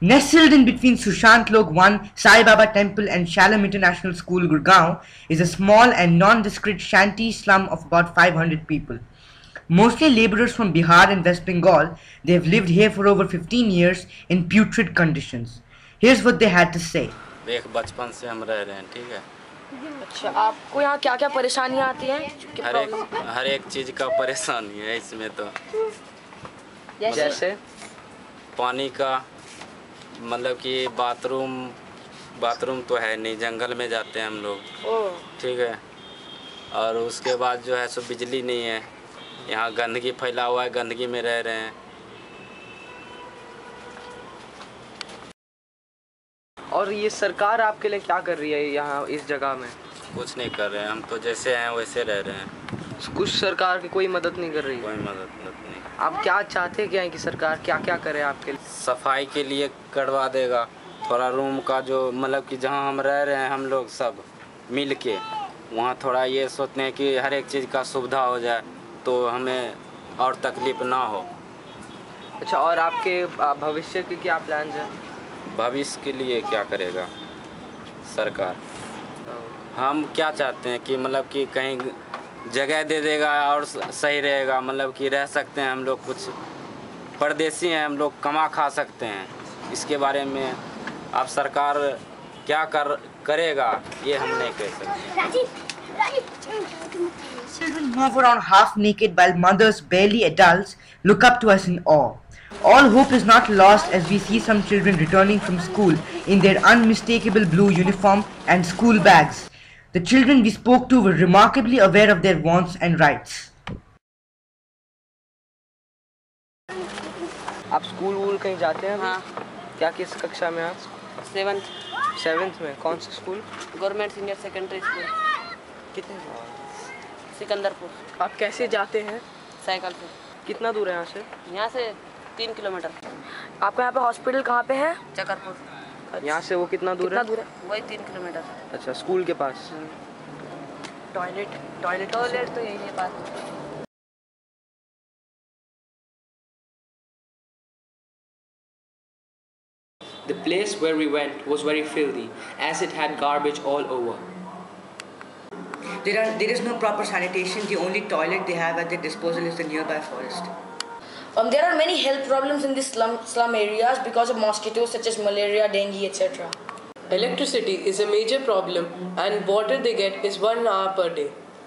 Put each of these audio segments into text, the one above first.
Nestled in between Sushant Lok 1, Sai Baba Temple and Shalom International School, Gurgaon, is a small and nondescript shanty slum of about 500 people. Mostly laborers from Bihar and West Bengal, they have lived here for over 15 years in putrid conditions. Here's what they had to say. देख बचपन से हम रह रहे हैं, ठीक है। अच्छा, आपको यहाँ क्या क्या परेशानियाँ आती हैं? हर एक चीज़ का परेशानी है इसमें तो। जैसे पानी का, मतलब कि बाथरूम तो है नहीं, जंगल में जाते हैं हम लोग, ठीक है। और उसके बाद जो है सो बिजली नहीं है, यहाँ गंदगी फैला हुआ है, गंदगी में रह रहे हैं। और ये सरकार आपके लिए क्या कर रही है यहाँ इस जगह में? कुछ नहीं कर रहे हैं, हम तो जैसे हैं वैसे रह रहे हैं। कुछ सरकार की कोई मदद नहीं कर रही? कोई मदद नहीं। आप क्या चाहते क्या हैं कि सरकार क्या क्या करे आपके लिए? सफाई के लिए करवा देगा, थोड़ा रूम का जो मतलब कि जहाँ हम रह रहे हैं हम लोग सब मिल के, वहाँ थोड़ा ये सोचते हैं कि हर एक चीज़ का सुविधा हो जाए तो हमें और तकलीफ़ ना हो। अच्छा, और आपके भविष्य के क्या प्लान हैं? भविष्य के लिए क्या करेगा सरकार? हम क्या चाहते हैं कि मतलब कि कहीं जगह दे देगा और सही रहेगा, मतलब कि रह सकते हैं हम लोग। कुछ परदेसी हैं हम लोग, कमा खा सकते हैं। इसके बारे में आप सरकार क्या करेगा ये हम नहीं कह सकते। Children move around half naked while mothers, barely adults, look up to us in awe. All hope is not lost as we see some children returning from school in their unmistakable blue uniform and school bags. The children we spoke to were remarkably aware of their wants and rights. आप school वूल कहीं जाते हैं? हाँ। क्या किस कक्षा में आप? 7th में। कौन सा school? Government senior secondary school. कितने? सिकंदरपुर। आप कैसे जाते हैं? साइकिल से। कितना दूर है यहाँ से? यहाँ से 3 किलोमीटर। आपका यहाँ पे हॉस्पिटल कहाँ पे है? चकरपुर। यहाँ से वो कितना दूर है? वही 3 किलोमीटर। अच्छा, स्कूल के पास। टॉयलेट तो यही है पास। The place where we went was very filthy, as it had garbage all over. There is no proper sanitation. The only toilet they have at their disposal is the nearby forest. There are many health problems in these slum areas because of mosquitoes such as malaria, dengue, etc. Electricity is a major problem and water they get is 1 hour per day.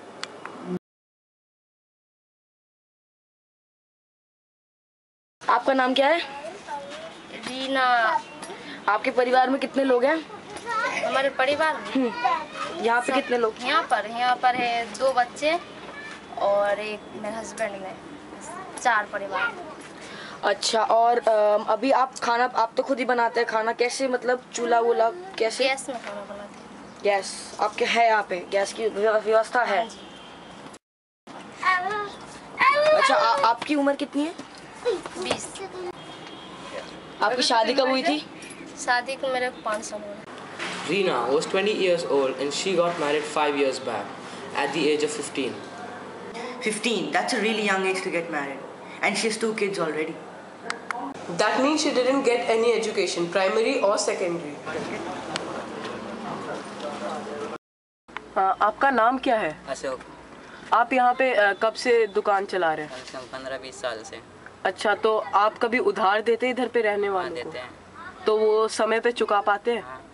आपका नाम क्या है? रीना। आपके परिवार में कितने लोग हैं? हमारे परिवार में यहाँ पे कितने लोग? यहाँ पर है 2 बच्चे और एक मेरे हस्बैंड में, 4 परिवार। अच्छा, और अभी आप खाना आप तो खुद ही बनाते हैं खाना? कैसे, मतलब चूल्हा वूल्हा कैसे? गैस में खाना बनाते हैं। गैस आपके है यहाँ पे? गैस की व्यवस्था है? अच्छा, आपकी उम्र कितनी है? 20। आपकी शादी कब हुई थी? शादी को मेरे 5 साल हुए। Reena was 20 years old and she got married 5 years back, at the age of 15. 15, that's a really young age to get married. And she has 2 kids already. That means she didn't get any education, primary or secondary. आपका नाम क्या है? अशोक। आप यहाँ पे कब से दुकान चला रहे हैं? 15-20 साल से। अच्छा, तो आप कभी उधार देते इधर पे रहने वालों को? देते हैं। तो वो समय पे चुका पाते हैं? हाँ।